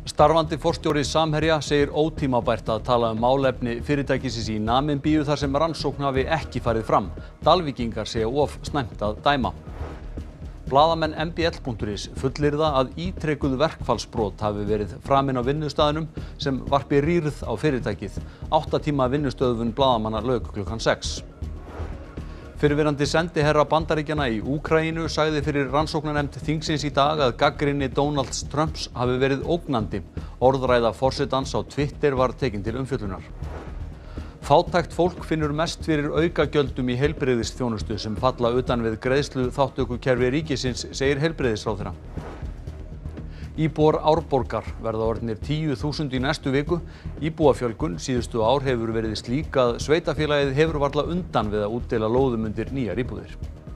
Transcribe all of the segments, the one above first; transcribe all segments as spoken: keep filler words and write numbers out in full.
Starfandi forstjóri Samherja segir ótímabært að tala um málefni fyrirtækisins í Namibíu þar sem rannsókn hafi ekki farið fram. Dalvíkingar segja of snemmt að dæma. Blaðamenn m b l punktur is fullyrða að ítrekuð verkfallsbrot hafi verið framin á vinnustaðnum sem varpi rýrð á fyrirtækið. Átta tíma vinnustöðvun blaðamanna lauk klukkan sex. Fyrrverandi sendiherra Bandaríkjanna í Úkraínu sagði fyrir rannsóknarnefnd þingsins í dag að gagnrýni Donalds Trumps hafi verið ógnandi. Orðræða forsetans á Twitter var tekin til umfjöllunar. Fátækt fólk finnur mest fyrir aukagjöldum í heilbrigðisþjónustu sem falla utan við greiðslu þátttökukerfi ríkisins, segir heilbrigðisráðherra. Íbúar Árborgar verða orðnir tíu þúsund í næstu viku. Íbúafjölgun síðustu ár hefur verið slík að sveitarfélagið hefur varla undan við að útdeila lóðum undir nýjar íbúðir.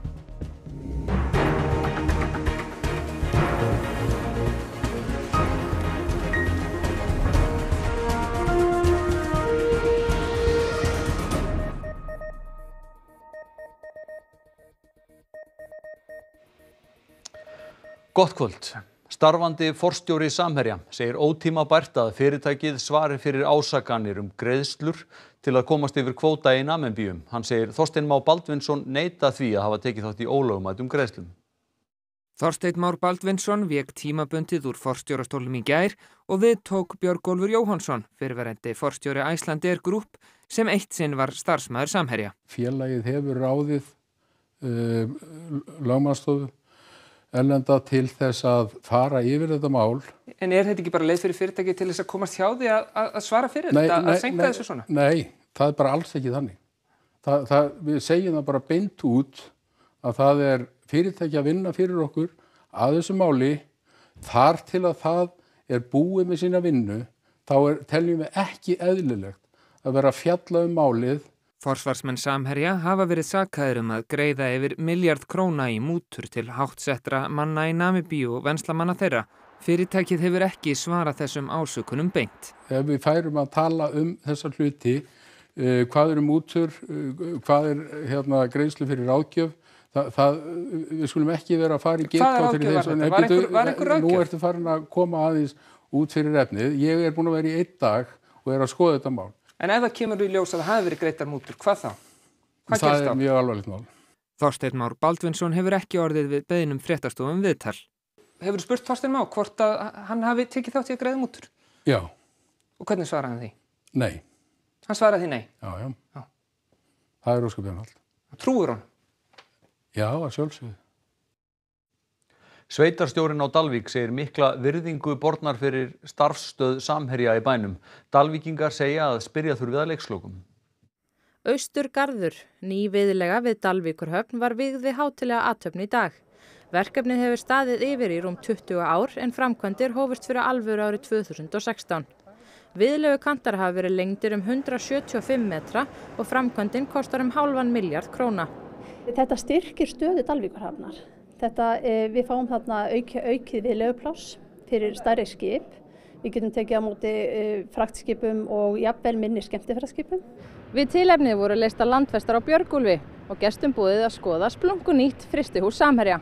Gott kvöld. Starfandi forstjóri Samherja segir ótímabært að fyrirtækið svari fyrir ásakanir um greiðslur til að komast yfir kvóta í Namibíu. Hann segir Þorsteinn Má Baldvinsson neita því að hafa tekið þátt í ólögmætum greiðslum. Þorsteinn Már Baldvinsson vék tímabundið úr forstjórastólnum í gær og við tók Björgólfur Jóhannsson, fyrrverandi forstjóri Icelandair Group, sem eitt sinn var starfsmaður Samherja. Félagið hefur ráðið uh, lögmannsstofu erlenda til þess að fara yfir þetta mál. En er þetta ekki bara leið fyrir fyrirtæki til þess að komast hjá því að, að svara fyrir nei, þetta, að nei, senka nei, þessu svona? Nei, það er bara alls ekki þannig. Það, það, við segjum það bara beint út að það er fyrirtæki að vinna fyrir okkur að þessu máli. Þar til að það er búið með sína vinnu, þá er, teljum við ekki eðlilegt að vera að fjalla um málið. Forsvarsmenn Samherja hafa verið sakaðir um að greiða yfir milljarð króna í mútur til háttsettra manna í Namibíu og venslamanna þeirra. Fyrirtækið hefur ekki svarað þessum ásökunum beint. Ef við færum að tala um þessa hluti, uh, hvað eru mútur, uh, hvað er hérna, greiðslu fyrir ráðgjöf, það, það, við skulum ekki vera að fara í getgátt fyrir þess. Var einhver, var einhver ráðgjöf? Nú ertu farin að koma aðeins út fyrir efnið. Ég er búin að vera í einn dag og er að skoða þetta mál. En ef það kemur í ljós að það hafi verið greiddar mútur, hvað þá? Hvað það er mjög alvarlegt mál. Þorsteinn Már Baldvinsson hefur ekki orðið við beiðnum fréttastofum viðtal. Hefur spurt Þorsteinn Má hvort að hann hafi tekið þátt í að greiða mútur? Já. Og hvernig svaraði hann því? Nei. Hann svaraði því nei? Já, já. já. Það er ósköp einfalt. Trúir hann? Já, að sjálfsögðu. Sveitarstjórinn á Dalvík segir mikla virðingu bornar fyrir starfsstöð Samherja í bænum. Dalvíkingar segja að spyrja þurfi að leikslokum. Austurgarður, ný viðlega við Dalvíkurhöfn, var vígði hátíðlega athöfn í dag. Verkefnið hefur staðið yfir í rúm tuttugu ár en framkvæmdir hófust fyrir alvöru árið tvö þúsund og sextán. Viðlegu kantar hafa verið lengdir um hundrað sjötíu og fimm metra og framkvæmdin kostar um hálfan milljarð króna. Þetta styrkir stöðu Dalvíkurhafnar. Þetta, við fáum þarna auk, aukið viðlegupláss fyrir stærri skip. Við getum tekið á móti fraktskipum og jafnvel minni skemmtifæraskipum. Við tilefnið voru leistar landfestar á Björgúlfi og gestum boðið að skoða splunkunýtt frystihús Samherja.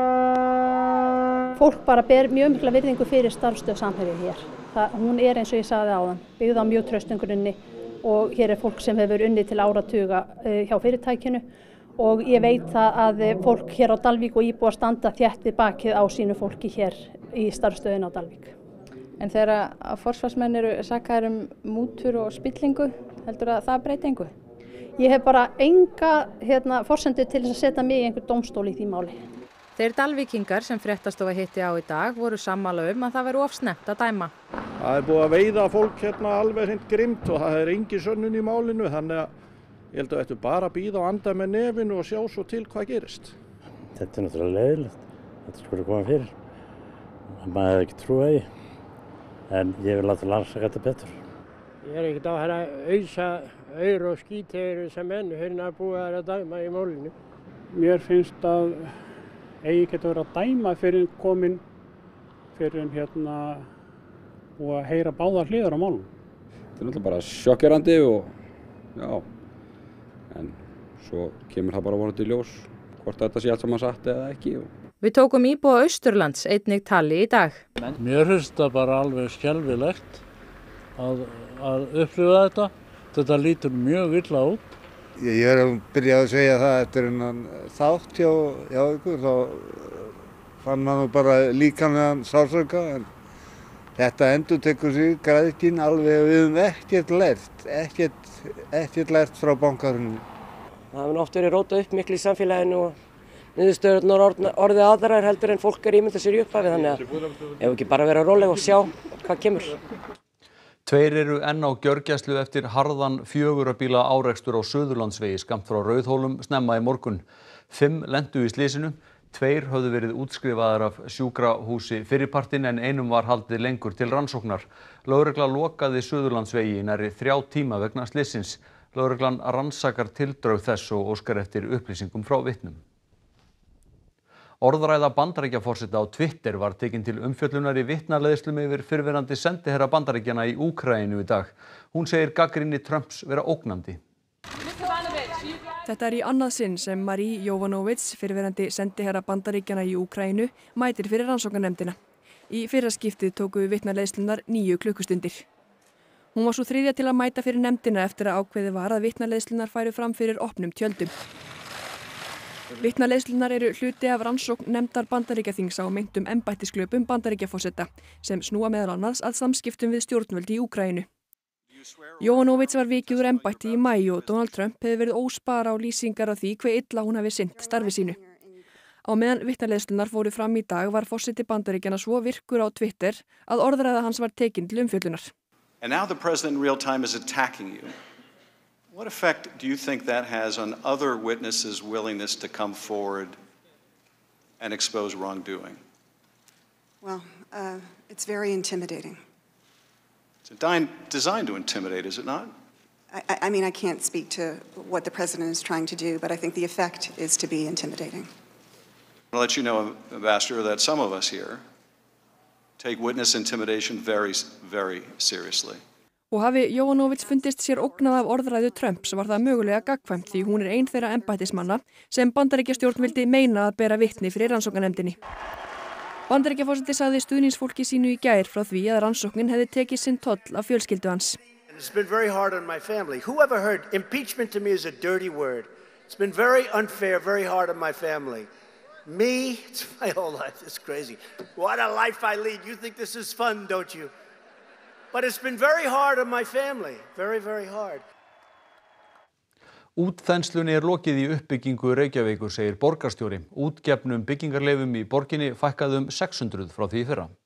Fólk bara ber mjög mikla virðingu fyrir starfsstöð Samherja hér. Það, hún er eins og ég sagði áðan, byggð á mjög traustum grunni og hér er fólk sem hefur unnið til áratuga hjá fyrirtækinu. Og ég veit það að fólk hér á Dalvík og íbúar standa þétt við bakið á sínu fólki hér í starfsstöðin á Dalvík. En þegar að forsvarsmenn eru sakaðir um mútur og spillingu, heldur að það breyti engu? Ég hef bara enga hérna, forsendu til þess að setja mig í einhver dómstól í því máli. Þeir Dalvíkingar sem fréttastofa hitti á í dag voru sammála um að það væri of snemmt að dæma. Það er búið að veiða fólk hérna alveg hreint grimt og það er engin sönnun í málinu, þannig að ég held að þetta bara bíða og anda með nefinu og sjá svo til hvað gerist. Þetta er náttúrulega leiðilegt. Þetta skulle koma fyrir. Maður hefði ekki trúið því. En ég vil láta rannsaka þetta betur. Ég er ekkert á að ausa aur og skítegur sem menn hérna búið að dæma í málinu. Mér finnst að eigi geta verið að dæma fyrir komin fyrir hérna og að heyra báðar hliðar á málum. Þetta er náttúrulega bara sjokkerandi og já. En svo kemur það bara vonandi í ljós hvort þetta sé allt saman satt eða ekki. Við tókum íbúa Austurlands einnig tali í dag. Mér finnst það bara alveg skelfilegt að, að upplifa þetta. Þetta lítur mjög illa út. Ég er að byrja að segja það eftir innan þátt hjá, hjá ykkur, þá fann maður bara líkamlegan sársauka, en þetta endurtekur sig græðkinn alveg, við höfum ekkert lært, ekkert, ekkert lært frá bankarunum. Það hefur oft verið rótað upp miklu í samfélaginu og niðurstöðurnar orðið aðrar heldur en fólk er ímyndað sér í upphafi, þannig að ef ekki bara vera róleg og sjá hvað kemur. Tveir eru enn á gjörgæslu eftir harðan fjögurra bíla árekstur á Suðurlandsvegi skammt frá Rauðhólum snemma í morgun. Fimm lentu í slysinu, tveir höfðu verið útskrifaðir af sjúkrahúsi fyrripartinn en einum var haldið lengur til rannsóknar. Lögregla lokaði Suðurlandsvegi í nærri þrjá tíma vegna slysins. Lögreglan rannsakar tildrög þess og óskar eftir upplýsingum frá vitnum. Orðræða Bandaríkjaforseta á Twitter var tekin til umfjöllunar í vitnaleiðslum yfir fyrrverandi sendiherra Bandaríkjanna í Úkraínu í dag. Hún segir gagnrýni Trumps vera ógnandi. Þetta er í annað sinn sem Marie Yovanovitch, fyrrverandi sendiherra Bandaríkjanna í Úkraínu, mætir fyrir rannsóknarnefndina. Í fyrra skiptið tóku vitnaleiðslunar níu klukkustundir. Hún var svo þriðja til að mæta fyrir nefndina eftir að ákveðið var að vitnaleiðslunar færu fram fyrir opnum tjöldum. Vitnaleiðslunar eru hluti af rannsókn nefndar Bandaríkjaþings á meintum embættisglöpum Bandaríkjaforseta sem snúa meðal annars að samskiptum við stjórnvöld í Úkraínu. Yovanovitch var vikið úr embætti í maí og Donald Trump hefur verið óspara á lýsingar á því hve illa hún hafi sinnt starfi sínu. Á meðan vitnaleiðslunar fóru fram í dag var forseti Bandaríkjanna svo virkur á Twitter að orðræða hans var tekin til umfjöllunar. And now the president in real time is attacking you. What effect do you think that has on other witnesses' willingness to come forward and expose wrongdoing? Well, uh, it's very intimidating. It's designed to intimidate, is it not? I, I mean, I can't speak to what the president is trying to do, but I think the effect is to be intimidating. I'll let you know, Ambassador, that some of us here take witness intimidation very, very seriously. Og hafi Yovanovitch fundist sér ógnað af orðræðu Trumps var það mögulega gagnkvæmt því hún er ein þeirra embættismanna sem Bandaríkjastjórn vildi meina að bera vitni fyrir rannsóknarnefndinni. Bandaríkjaforseti sagði stuðningsfólki sínu í gær frá því að rannsóknin hefði tekið sinn toll af fjölskyldu hans. It's been very hard on my family. Who ever heard impeachment to me is a dirty word. It's been very unfair, very hard on my family. Me, it's my whole life. It's crazy. What a life I lead. You think this is fun, don't you? But it's been very hard on my family. Very, very hard. Útþenslunni er lokið í uppbyggingu Reykjavíkur, segir borgarstjóri. Útgefnum byggingarleyfum í borginni fækkaði um sex hundruð frá því í fyrra.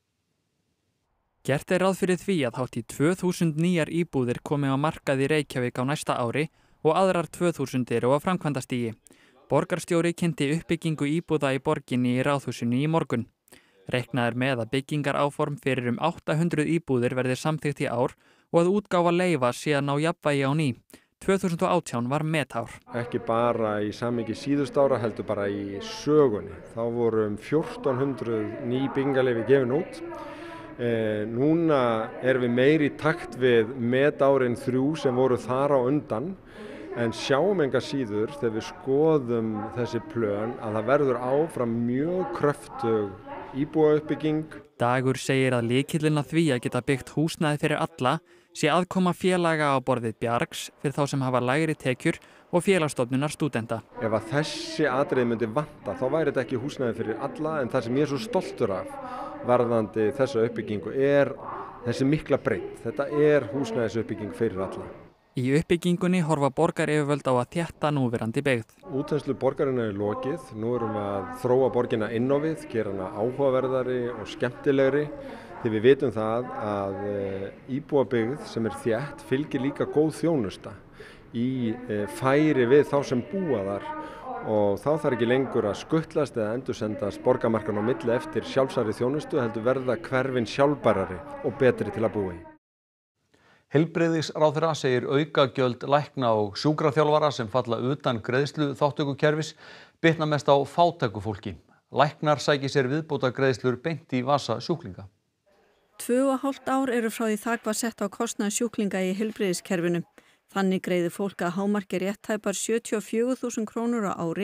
Gert er ráð fyrir því að hátt í tvö þúsund nýjar íbúðir komi á markað í Reykjavík á næsta ári og aðrar tvö þúsund eru á framkvæmdastigi. Borgarstjóri kynnti uppbyggingu íbúða í borginni í Ráðhúsinu í morgun. Reiknað er með að byggingaráform fyrir um átta hundruð íbúðir verði samþykkt í ár og að útgáfa leyfa sé að ná jafnvægi á ný. tvö þúsund og átján var metár. Ekki bara í samhengi síðust ára heldur bara í sögunni. Þá voru um fjórtán hundruð ný byggingarleyfi gefin út. E, núna erum við meiri í takt við metárin þrjú sem voru þar á undan. En sjáum enga síður þegar við skoðum þessi plön að það verður áfram mjög kröftug íbúauppbygging. Dagur segir að lykillinn að því að geta byggt húsnæði fyrir alla sé aðkoma félaga á borðið Bjargs fyrir þá sem hafa lægri tekjur og félagsstofnunar stúdenta. Ef að þessi atriði myndi vanta þá væri þetta ekki húsnæði fyrir alla, en það sem ég er svo stoltur af varðandi þessa uppbyggingu er þessi mikla breidd. Þetta er húsnæðisuppbygging fyrir alla. Í uppbyggingunni horfa borgaryfirvöld á að þétta núverandi byggð. Útþenslu borgarinnar er lokið. Nú erum við að þróa borgina inn á við, gera hana áhugaverðari og skemmtilegri. Því við vitum það að íbúabyggð sem er þétt fylgir líka góð þjónusta í færi við þá sem búa þar. Og þá þarf ekki lengur að skuttlast eða endursendast borgarmarkan á milli eftir sjálfsagðri þjónustu, heldur verða hverfin sjálfbærari og betri til að búa í. Heilbrigðisráðherra segir aukagjöld lækna og sjúkraþjálfara sem falla utan greiðslu þátttökukerfis bitna mest á fátæku fólki. Læknar sæki sér viðbóta greiðslur beint í vasa sjúklinga. Tvö og hálft ár eru frá því þak var sett á kostnað sjúklinga í heilbrigðiskerfinu. Þannig greiðir fólk að hámarki rétt tæpar sjötíu og fjögur þúsund krónur á ári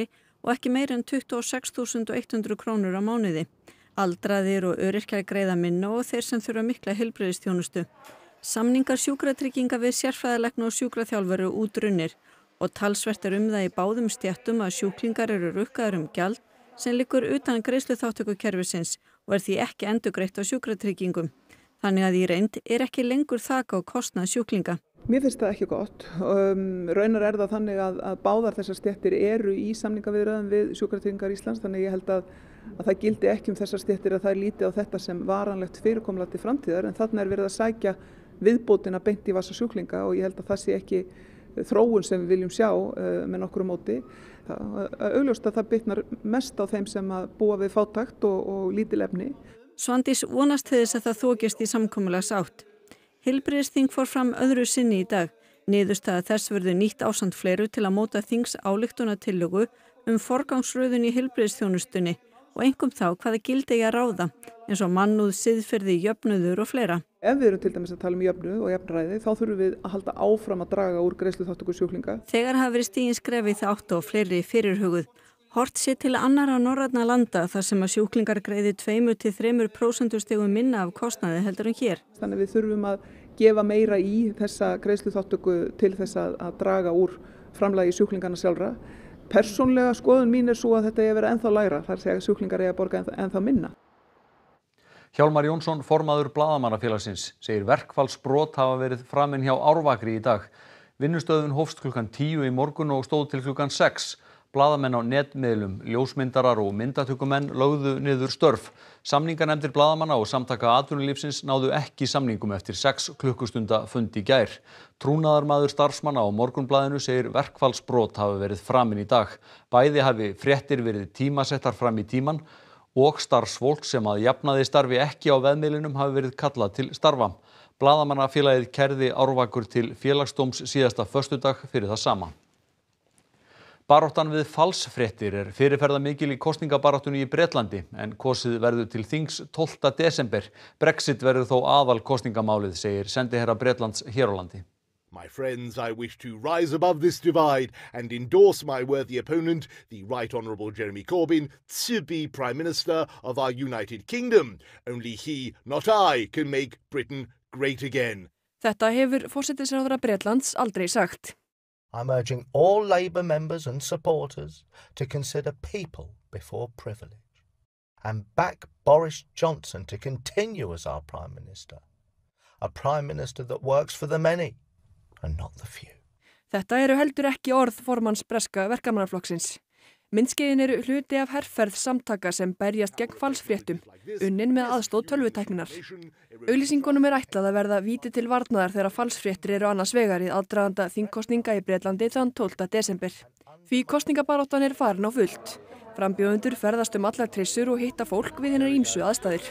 og ekki meira en tuttugu og sex þúsund hundrað krónur á mánuði. Aldraðir og öryrkjar greiða minna og þeir sem þurfa mikla heilbrigðisþjónustu. Samningar sjúkratrygginga við sérfræðilækna og sjúkraþjálfara eru útrunnir og talsvert er um það í báðum stéttum að sjúklingar eru rukkaðir um gjald sem liggur utan greiðsluþátttökukerfisins og er því ekki endurgreitt á sjúkratryggingum. Þannig að í reynd er ekki lengur þak á kostnað sjúklinga. Mér finnst það ekki gott. Um, raunar er það þannig að, að báðar þessar stéttir eru í samningaviðræðum við Sjúkratryggingar Íslands, þannig ég held að, að það gildi ekki um þessar stéttir að það er lítið á þetta sem varanlegt fyrirkomulag til framtíðar, en þarna er verið að sækja viðbótina beint í vasa sjúklinga og ég held að það sé ekki þróun sem við viljum sjá uh, með nokkru móti. Það er augljóst að það bitnar mest á þeim sem að búa við fátækt og, og lítil efni. Svandís vonast til þess að það þokist í samkomulags átt. Heilbrigðisþing fór fram öðru sinni í dag. Niðurstaða þess verður nýtt ásamt fleiru til að móta þings ályktunartillögu um forgangsröðun í heilbrigðisþjónustunni og einkum þá hvaða gildi eigi að ráða, eins og mannúð, siðferði, jöfnuður og fleira. Ef við erum til dæmis að tala um jöfnuð og jafnræði, þá þurfum við að halda áfram að draga úr greiðsluþátttöku sjúklinga. Þegar hafa verið stigin skref í þá átt og fleiri fyrirhuguð. Hort sé til annarra norrænna landa þar sem að sjúklingar greiði tveimur til þremur prósentustigum minna af kostnaði heldur en hér. Þannig við þurfum að gefa meira í þessa greiðsluþátttöku til þess að, að draga úr framlagi sjúklingana sjálfra. Persónlega skoðun mín er svo að þetta er að vera ennþá lægra, þar sé að sjúklingar er að borga ennþá, ennþá minna. Hjálmar Jónsson, formaður Blaðamannafélagsins, segir verkfallsbrot hafa verið framin hjá Árvakri í dag. Vinnustöðun hófst klukkan tíu í morgun og stóð til klukkan sex. Blaðamenn á netmiðlum, ljósmyndarar og myndatökumenn lögðu niður störf. Samninganefndir blaðamanna og samtaka atvinnulífsins náðu ekki samningum eftir sex klukkustunda fund í gær. Trúnaðarmaður starfsmanna á Morgunblaðinu segir verkfallsbrot hafi verið framin í dag. Bæði hafi fréttir verið tímasettar fram í tíman og starfsfólk sem að jafnaði starfi ekki á vefmiðlinum hafi verið kallað til starfa. Blaðamannafélagið kærði Árvakur til Félagsdóms síðasta föstudag fyrir það sama. Baráttan við falsfréttir er fyrirferðarmikil í kosningabaráttunni í Bretlandi en kosið verður til þings tólfta desember. Brexit verður þó aðal kosningamálið, segir sendiherra Bretlands hér á landi. My friends, I wish to rise above this divide and endorse my worthy opponent, the Right Honourable Jeremy Corbyn, to be Prime Minister of our United Kingdom. Only he, not I, can make Britain great again. Þetta hefur forsætisráðherra Bretlands aldrei sagt. I'm urging all Labour members and supporters to consider people before privilege and back Boris Johnson to continue as our Prime Minister. A Prime Minister that works for the many and not the few. Þetta eru heldur ekki orð formanns breska verkamannaflokksins. Myndskeiðin eru hluti af herferð samtaka sem berjast gegn falsfréttum, unnin með aðstoð tölvutækninnar. Auglýsingunum er ætlað að verða víti til varnaðar þegar falsfréttir eru annars vegar í aðdraganda þingkosninga í Bretlandi þann tólfta desember. Því kosningabaráttan er farin á fullt. Frambjóðendur ferðast um allar trissur og hitta fólk við hinar ýmsu aðstæður.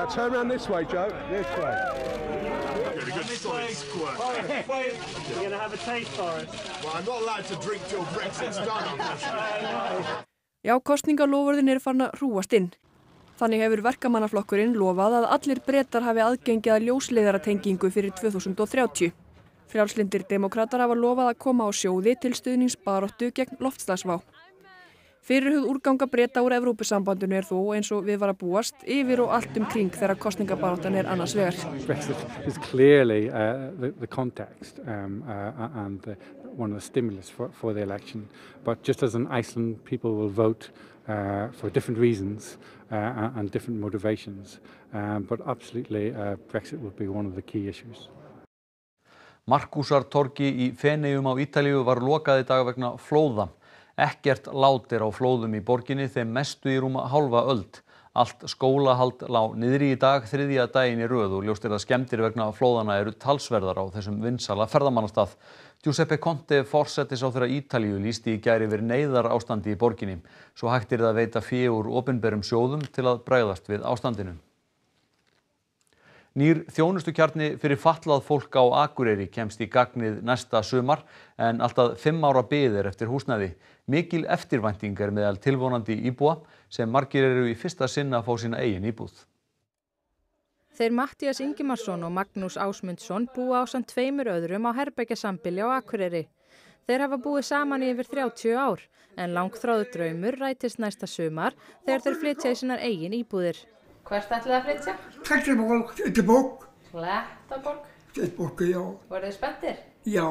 Já, kosningaloforðin eru farin að hrúast inn. Þannig hefur verkamannaflokkurinn lofað að allir Bretar hafi aðgengi að ljósleiðaratengingu fyrir tvö þúsund og þrjátíu. Frjálslyndir demókratar hafa lofað að koma á sjóði til stuðningsbaráttu gegn loftslagsvá. Fyrirhuguð úrganga Breta úr Evrópusambandinu er þó eins og við var að búast yfir og allt um kring þegar kosningabaráttan er annars vegar. Brexit is clearly uh, the, the context um, uh, and the, one of the stimulus for, for the election. But just as in Iceland, people will vote uh, for different reasons uh, and different motivations. Um, but absolutely, uh, Brexit will be one of the key issues. Markúsartorgi í Feneyjum á Ítalíu var lokað í dag vegna flóða. Ekkert lát er á flóðum í borginni þeim mestu í rúma hálfa öld. Allt skólahald lá niðri í dag þriðja daginn í röð og ljóst er að skemmdir vegna flóðanna eru talsverðar á þessum vinsala ferðamannastað. Giuseppe Conte, forsætisráðherra Ítalíu, lýsti í gær yfir neyðarástandi í borginni. Svo hægt er að veita fé úr opinberum sjóðum til að bregðast við ástandinu. Nýr þjónustukjarni fyrir fatlað fólk á Akureyri kemst í gagnið næsta sumar en allt að fimm ára bið er eftir húsnæði. Mikil eftirvænting er meðal tilvonandi íbúa sem margir eru í fyrsta sinn að fá sína eigin íbúð. Þeir Matthías Ingimarsson og Magnús Ásmundsson búa ásamt tveimur öðrum á herbergjasambýli á Akureyri. Þeir hafa búið saman í yfir þrjátíu ár, en langþráður draumur rætist næsta sumar þegar þeir flytja í sínar eigin íbúðir. Hvert ætlið að flytja? Klettaborg, Klettaborg. Klettaborg? Klettaborg, já. Voruð þið spenntir? Já.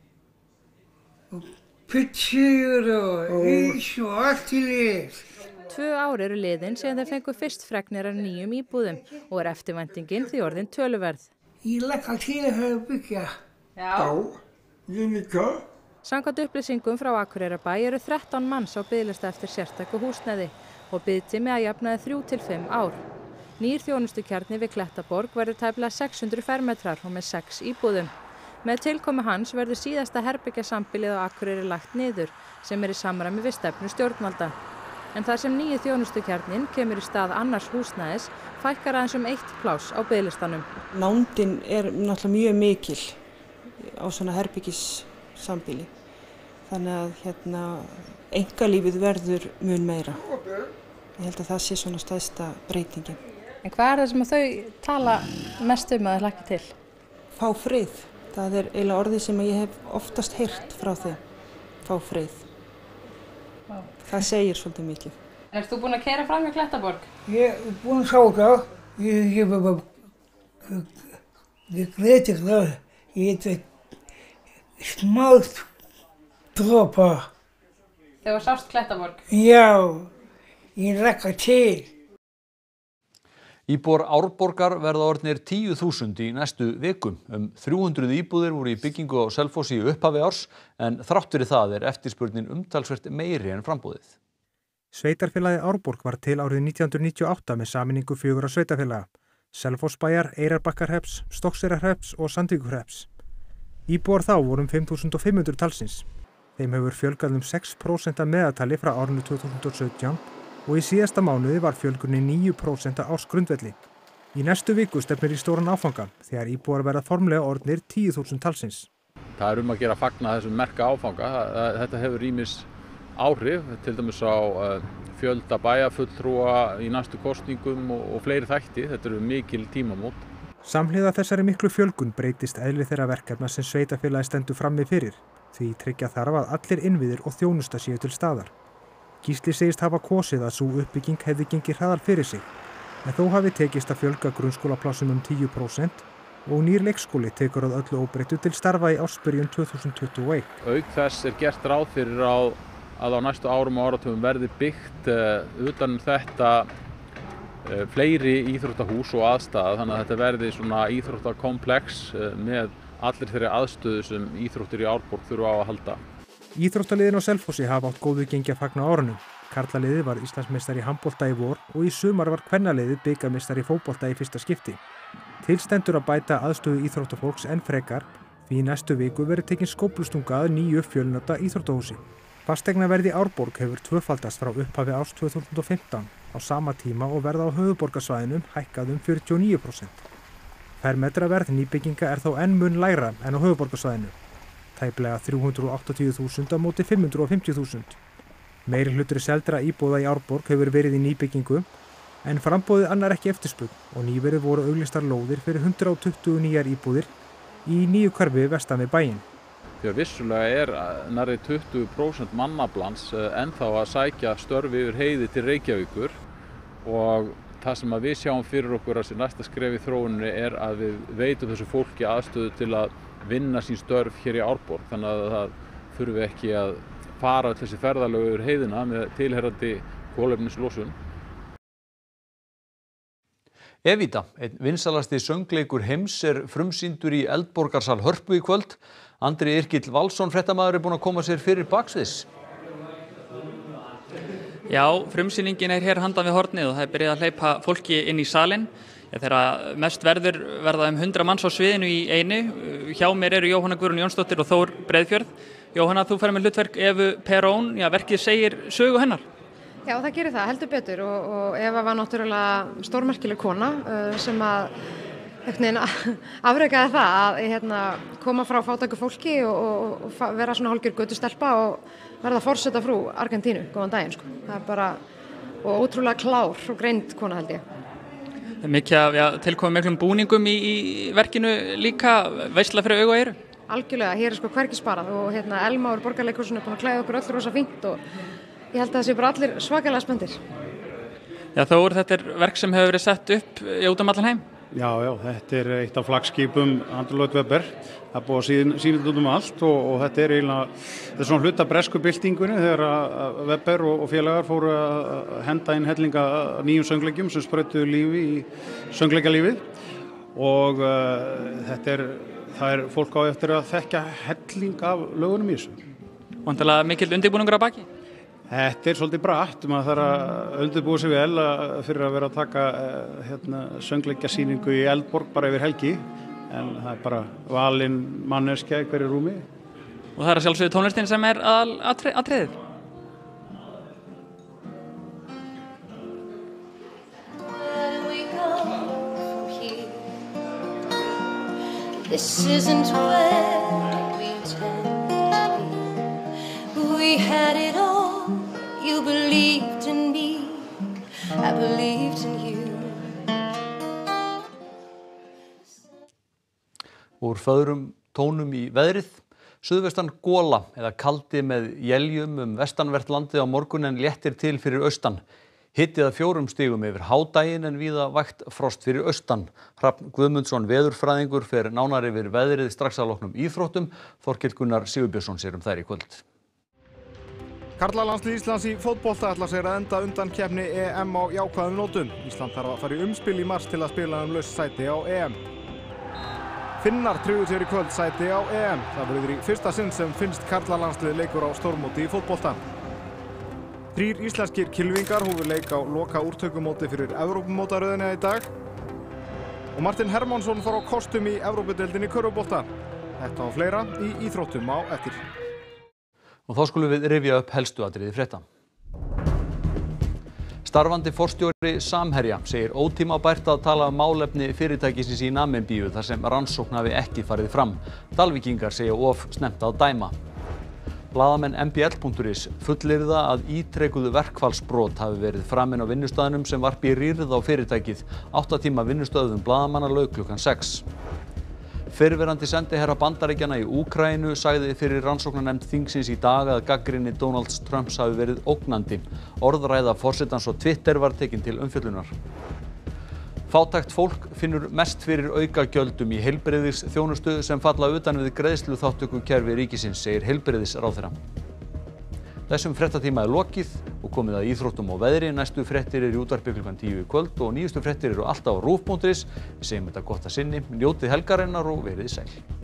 Pitsur og ís og allt í lið. Tvö ár eru liðin síðan þeir fengu fyrst fregnir af nýjum íbúðum og er eftirvæntingin því orðin töluverð. Ég legg að til að höfðu byggja. Já. Já, ég líka. Samkvæmt upplýsingum frá Akureyrarbæ eru þrettán manns á biðlista eftir sérstæku húsnæði og biðtími að jafnaði þrjú til fimm ár. Nýr þjónustukjarni við Klettaborg verður tæplega sex hundruð fermetrar og með sex íbúðum. Með tilkomu hans verður síðasta herbergjasambýlið á Akureyri lagt niður sem er í samræmi við stefnu stjórnvalda. En þar sem nýi þjónustukjarnin kemur í stað annars húsnæðis fækkar aðeins um eitt pláss á biðlistanum. Nándin er náttúrulega mjög mikil á svona herbergissambýli. Þannig að hérna, einkalífið verður mun meira. Ég held að það sé svona stærsta breytingin. En hvað er það sem þau tala mest um að þau hlakka til? Fá frið. Það er eiginlega orðið sem ég hef oftast heyrt frá þeim. Fá frið. Vá. Það segir svolítið mikið. Erst þú búin að keyra fram í Klettaborg? Ég er búin að sjá það. Ég hef bara... Ég gleði það. Ég heit smátt dropa. Þegar sást Klettaborg? Já, ég hlakka til. Íbúar Árborgar verða orðnir tíu þúsund í næstu vikum. Um þrjú hundruð íbúðir voru í byggingu á Selfossi í upphafi árs, en þrátt fyrir það er eftirspurnin umtalsvert meiri en framboðið. Sveitarfélagið Árborg var til árið nítján hundruð níutíu og átta með sameiningu fjögurra sveitarfélaga. Selfossbæjar, Eyrarbakkahrepps, Stokkseyrahrepps og Sandvíkurhrepps. Íbúar þá voru um fimm þúsund fimm hundruð talsins. Þeim hefur fjölgað um sex prósent að meðaltali frá árinu tvö þúsund og sautján og í síðasta mánuði var fjölgunin níu prósent á ársgrundvelli. Í næstu viku stefnir í stóran áfanga þegar íbúar verða formlega orðnir tíu þúsund talsins. Það er um að gera að fagna þessum merka áfanga. Þetta hefur ýmis áhrif, til dæmis á fjölda bæjarfulltrúa í næstu kosningum og fleiri þætti. Þetta eru mikil tímamót. Samhliða þessari miklu fjölgun breytist eðli þeirra verkefna sem sveitarfélagið stendur frammi fyrir, því tryggja þarf að allir innviðir og þjónusta séu til staðar. Gísli segist hafa kosið að sú uppbygging hefði gengið hraðar fyrir sig, en þó hafi tekist að fjölga grunnskólaplássum um tíu prósent og nýr leikskóli tekur að öllu óbreyttu til starfa í ársbyrjun tvö þúsund tuttugu og eitt. Auk þess er gert ráð fyrir á, að á næstu árum og áratugum verði byggt uh, utan um þetta uh, fleiri íþróttahús og aðstæða, þannig að þetta verði svona íþróttakomplex uh, með allir þeirri aðstöðu sem íþróttir í Árborg þurfa á að halda. Íþróttaliðin á Selfossi hafa átt góðu gengi að fagna árunum. Karlaliðið var Íslandsmeistari í handbolta í vor og í sumar var kvennaliðið bikarmeistari í fótbolta í fyrsta skipti. Til stendur að bæta aðstöðu íþróttafólks enn frekar því í næstu viku verður tekin skóflustunga að nýju fjölnota íþróttahúsi. Fasteignaverð í Árborg hefur tvöfaldast frá upphafi árs tvö þúsund og fimmtán á sama tíma og verð á höfuðborgarsvæðinum hækkað um fjörutíu og níu prósent. Fermetraverð nýbygginga er þó enn mun lægra en á höfuðborgarsvæðinu. Tæplega þrjú hundruð og áttatíu þúsund á móti fimm hundruð og fimmtíu þúsund. Meiri hlutur seldra íbúða í Árborg hefur verið í nýbyggingu, en framboðið annar ekki eftirspurn og nýverið voru auglýstar lóðir fyrir hundrað og tuttugu nýjar íbúðir í nýju hverfi vestan við bæinn. Því að vissulega er nærri tuttugu prósent mannablans ennþá að sækja störf yfir heiði til Reykjavíkur og það sem að við sjáum fyrir okkur að sem næsta skref í þróuninni er að við veitum þessu fólki aðstöðu til að vinna sín störf hér í Árborg, þannig að það þurfi ekki að fara þessi ferðalög yfir heiðina með tilheyrandi kolefnislosun. Evita, einn vinsalasti söngleikur heims, er frumsýndur í Eldborgarsal Hörpu í kvöld. Andri Yrkill Valsson, fréttamaður, er búinn að koma sér fyrir baksviðs. Já, frumsýningin er hér handan við hornið og það er byrjað að hleypa fólki inn í salinn. Þegar mest verður verða um hundrað manns á sviðinu í einu. Hjá mér eru Jóhanna Guðrún Jónsdóttir og Þór Breiðfjörð. Jóhanna, þú færð með hlutverk Evu Perón. Já, verkið segir sögu hennar. Já, það gerir það, heldur betur og, og Eva var náttúrulega stórmerkileg kona uh, sem að afrekaði það að hérna, koma frá fátæku fólki og, og, og vera svona hálfgjör götustelpa og verða forseta frú Argentínu, góðan daginn sko. Það er bara, og ótrúlega klár og greind kona held ég. Mikið af ja, tilkomið miklum búningum í, í verkinu líka, veisla fyrir augu og eyru. algjörlega, hér er sko hvergi sparað og hérna Elma úr Borgarleikhúsinu er búin að klæða okkur öll rosa fínt og ég held að það sé bara allir svakalega spenntir. Já, Þór, þetta er verk sem hefur verið sett upp í út um allan heim. Já, já, þetta er eitt af flaggskipum Andrew Lloyd Webber. Það er búið að sína þetta út um allt og, og þetta er eiginlega, þetta er svona hluta bresku byltingunni þegar að Webber og, og félagar fóru að henda inn hellinga nýjum söngleikjum sem sprautuðu lífi í söngleikalífið og uh, þetta er, það er fólk á eftir að þekkja helling af lögunum í þessu. Væntanlega mikill undirbúningur að baki? Þetta er svolítið bratt, maður þarf að undirbúa sig vel fyrir að vera að taka hérna, söngleikjasýningu í Eldborg bara yfir helgi, en það er bara valinn manneskja í hverju rúmi. Og það er að sjálfsögðu tónlistin sem er aðal atriðið? This isn't where we intend to be. We had it all. You believed in me. I believed in you. Úr föðrum tónum í veðrið. Suðvestan gola eða kaldi með éljum um vestanvert landið á morgun en léttir til fyrir austan. Hiti að fjórum stigum yfir hádaginn en víða vægt frost fyrir austan. Hrafn Guðmundsson veðurfræðingur fer nánar yfir veðrið strax að loknum íþróttum. Þorkell Gunnar Sigurbjörnsson sér um þær í kvöld. Karlalandslið Íslands í fótbolta ætlar sér að enda undan keppni E M á jákvæðum nótum. Ísland þarf að fara í umspil í mars til að spila um laust sæti á E M. Finnar tryggðu sér í kvöld sæti á E M. Það verður í fyrsta sinn sem finnst karlalandslið leikur á stórmóti í fótbolta. Þrír íslenskir kylfingar hófu leik á loka úrtökumóti fyrir Evrópumótaröðina í dag. Og Martin Hermannsson fór á kostum í Evrópudeildinni í körfubolta. Þetta og fleira í íþróttum á eftir. Og þá skulum við rifja upp helstu atriði frétta. Starfandi forstjóri Samherja segir ótímabært að tala um málefni fyrirtækisins í Namibíu þar sem rannsókn hafi ekki farið fram. Dalvíkingar segja of snemmt að dæma. Blaðamenn M B L punktur is fullyrða að ítrekuðu verkfallsbrot hafi verið framin á vinnustaðnum sem varpi rýrð á fyrirtækið. Átta tíma vinnustöðvun blaðamanna lauk klukkan sex. Fyrrverandi sendiherra Bandaríkjanna í Úkraínu sagði fyrir rannsóknarnefnd þingsins í dag að gagnrýni Donalds Trumps hafi verið ógnandi. Orðræða forsetans á Twitter var tekin til umfjöllunar. Fátækt fólk finnur mest fyrir aukagjöldum í heilbrigðisþjónustu sem falla utan við greiðsluþátttökukerfi ríkisins, segir heilbrigðisráðherra. Þessum fréttatíma er lokið og komið að íþróttum og veðri. Næstu fréttir eru í útvarpi klukkan tíu í kvöld og nýjustu fréttir eru alltaf á rúv punktur is. Við segjum þetta gott að sinni, njótið helgarinnar og verið sæl.